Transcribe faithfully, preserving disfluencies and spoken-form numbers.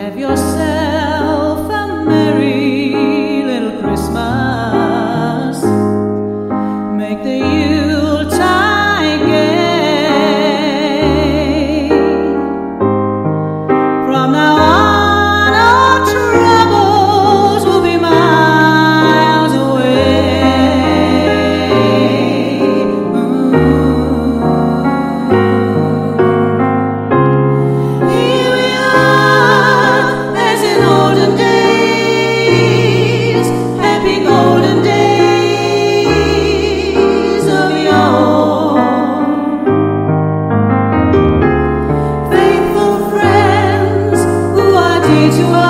Have yourself a merry little Christmas. Make the Yuletide gay. From now on, our troubles will be miles away. Ooh. Here we are, as in olden days, happy golden days of yore. Faithful friends who are dear to us.